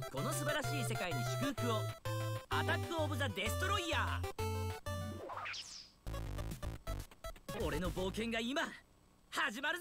この素晴らしい世界に祝福を。アタック・オブ・ザ・デストロイヤー。俺の冒険が今始まるぜ。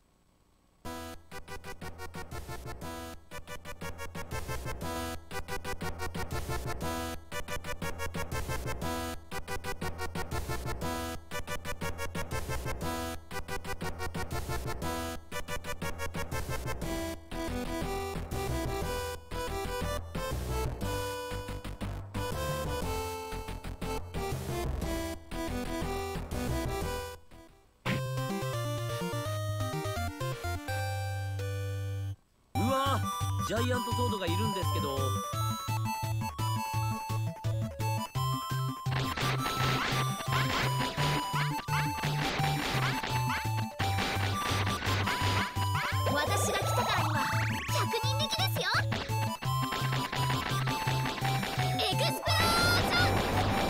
ジャイアントソードがいるんですけど。 私が来たからには100人力ですよ。エクスプロージョン。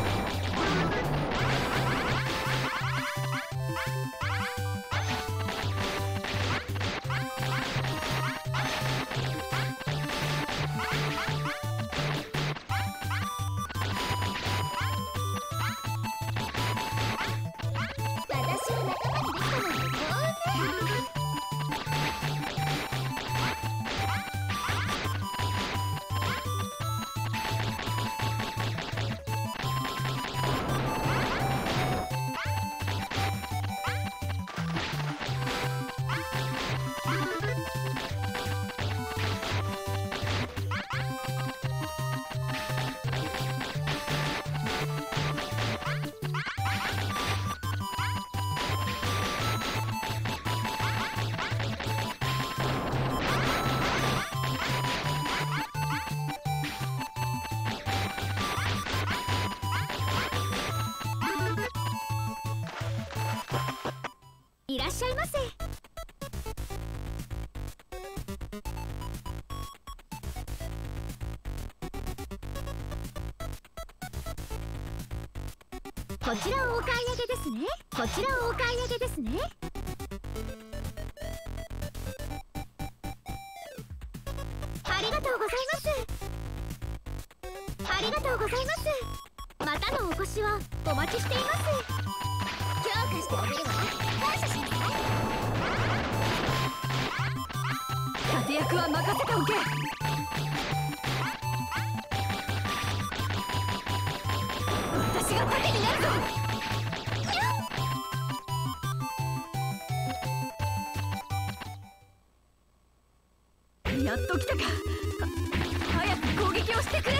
いらっしゃいませ。こちらをお買い上げですね。こちらをお買い上げですね。ありがとうございます。ありがとうございます。またのお越しをお待ちしています。強化してあげるわ。感謝します。立役は任せておけ。私が盾になるぞ。やっと来たか。早く攻撃をしてくれ。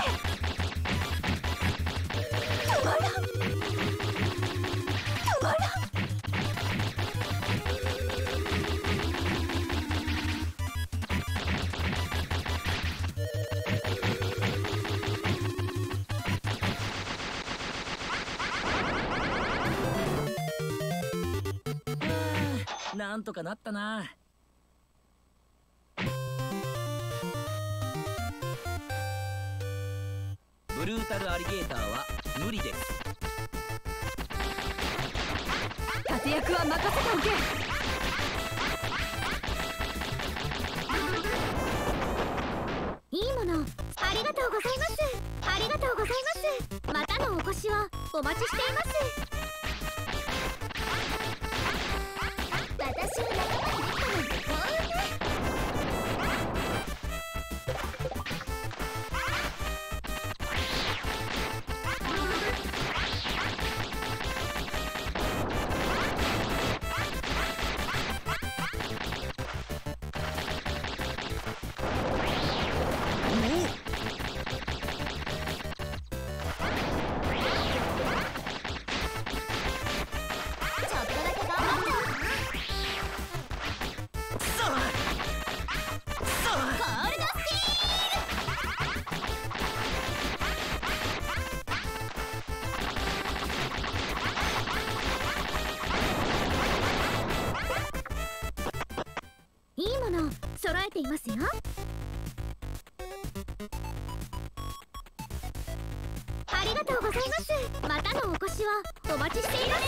止まらん。止まらん。 なんとかなったな。ブルータルアリゲーターは無理です。 立役は任せておけ。いいものありがとうございます。ありがとうございます。またのお越しをお待ちしています。私の仲間にできたのごめんね。いいもの揃えていますよ。ありがとうございます。またのお越しをお待ちしています。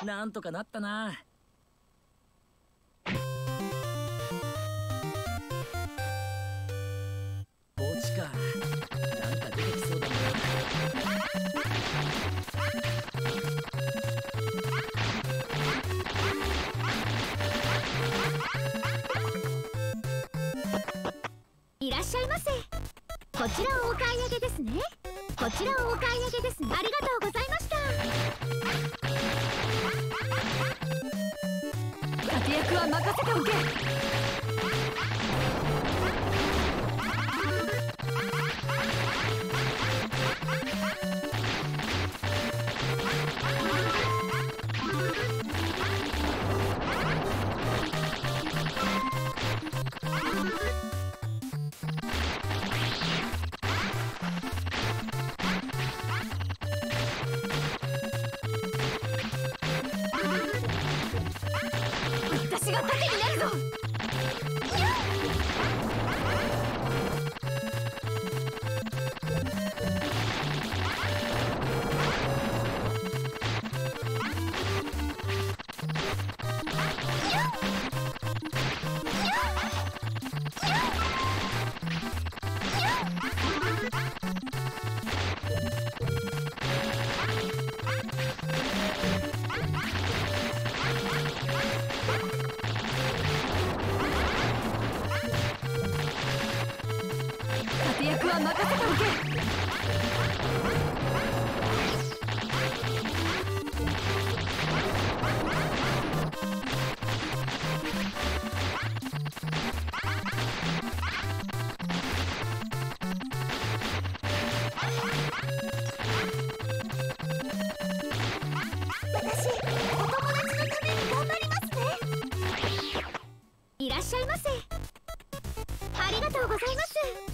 なんとかなったな。墓地か。なんか出てきそうだな。 いらっしゃいませ。こちらをお買い上げですね。こちらをお買い上げですね。ありがとうございました。立役は任せておけ。私が盾になるぞ。立役は任せておけ。私、お友達のために頑張りますね。いらっしゃいませ。ありがとうございます。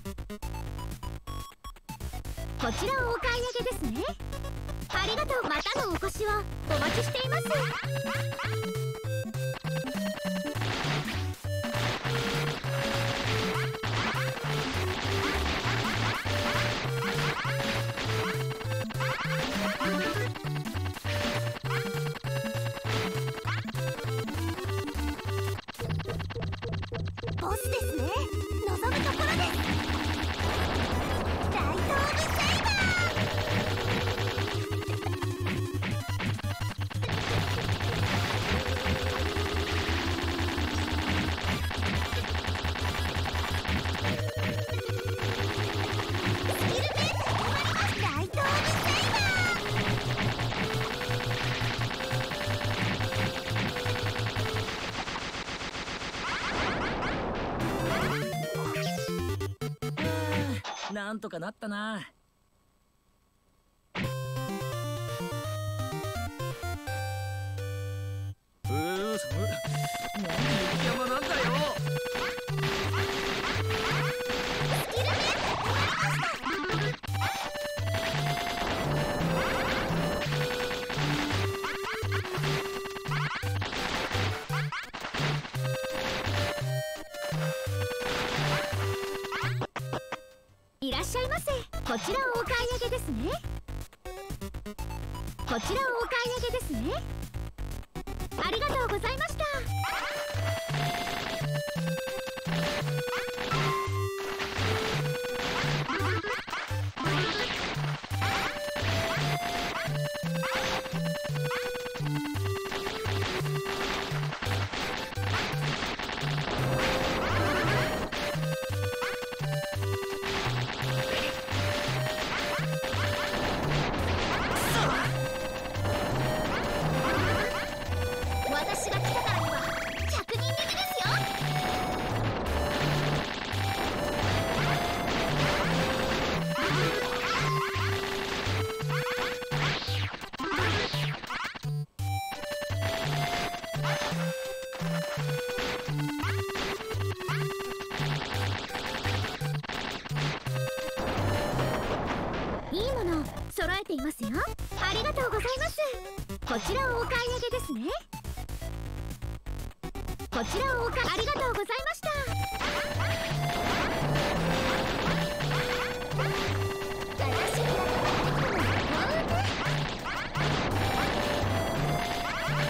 こちらをお買い上げですね。ありがとう。またのお越しをお待ちしています。ボスですね。望むところです。ライトオブセイバー。スキルベース決まります。ライトオブセイバー。 なんとかなったな。なんで雪山なんだよ。 いらっしゃいませ。こちらをお買い上げですね。こちらをお買い上げですね。ありがとうございました。私が来たからには100人力ですよ。いいものを揃えていますよ。ありがとうございます。こちらをお買い上げですね。こちらをありがとうございました。私にやってもらうね。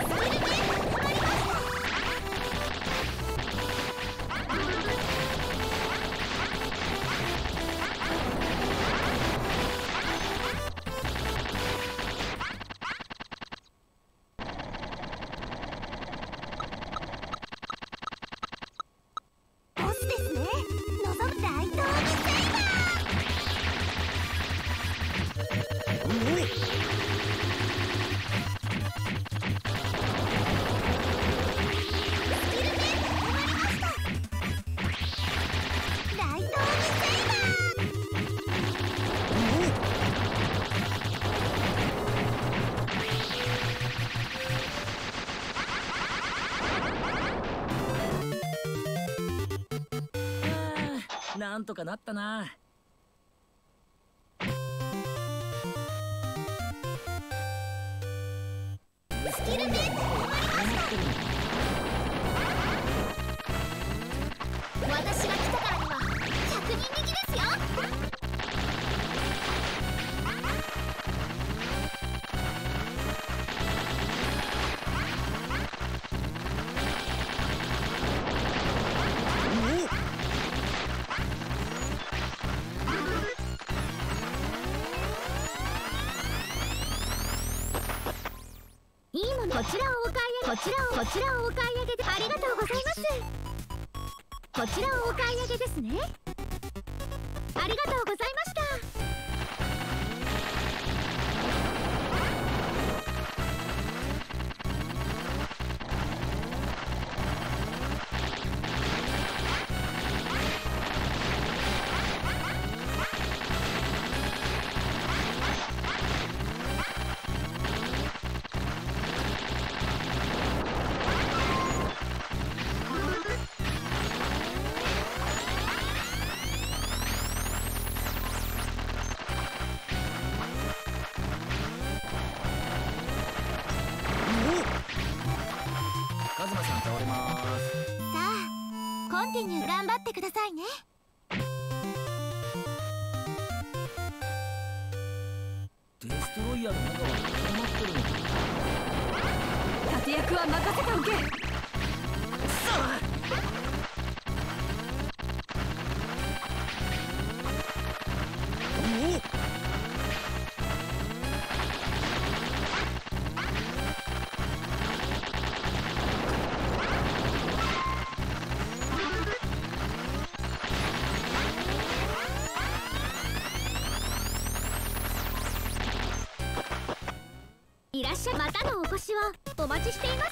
なんとかなったな。 スキルメイト終わりました。私が来たからには100人力ですよ。いいもの、こちらをお買い上げ、こちらをお買い上げでありがとうございます。こちらをお買い上げですね。ありがとうございました。 カズマさん倒れます。 さあ、コンティニュー頑張ってくださいね。 デストロイヤーの中は固まってるのか。 立役は任せておけ。 くそ！ たのお越しはお待ちしています。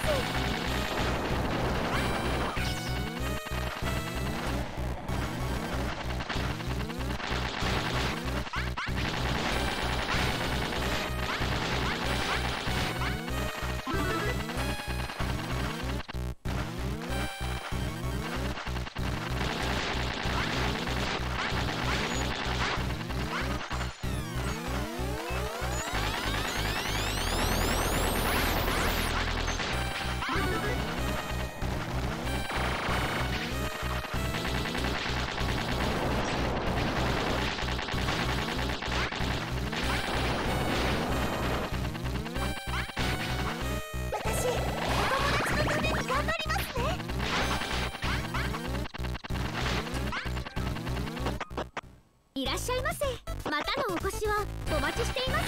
いらっしゃいませ。またのお越しはお待ちしています。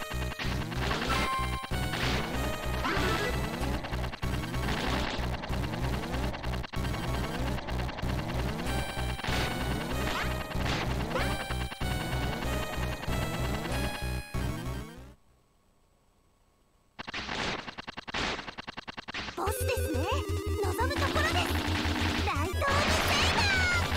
ボスですね。望むところです。ライトオブセイバー。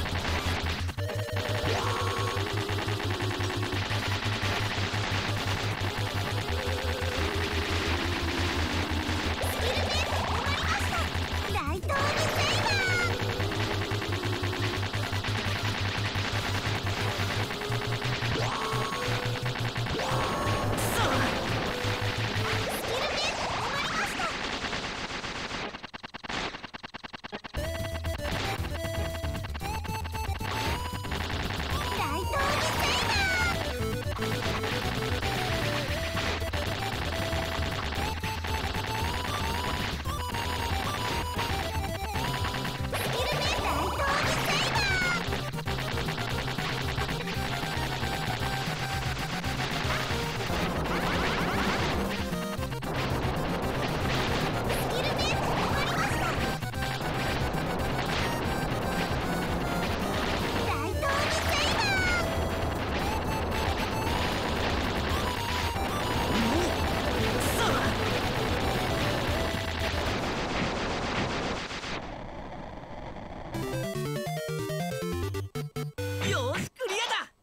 よしクリアだ。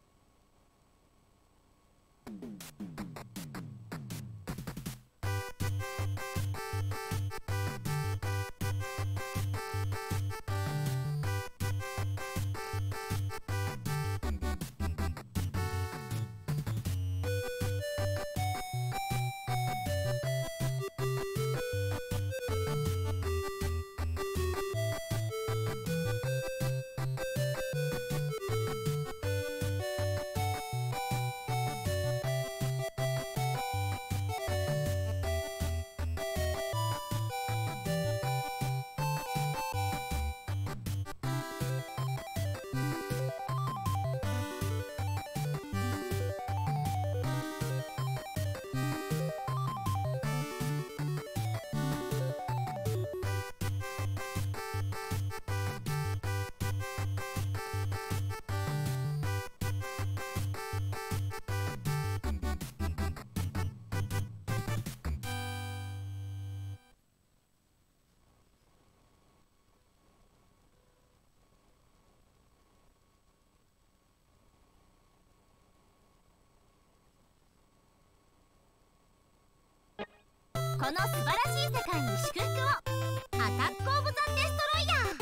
この素晴らしい世界に祝福を。アタック・オブ・ザ・デストロイヤー。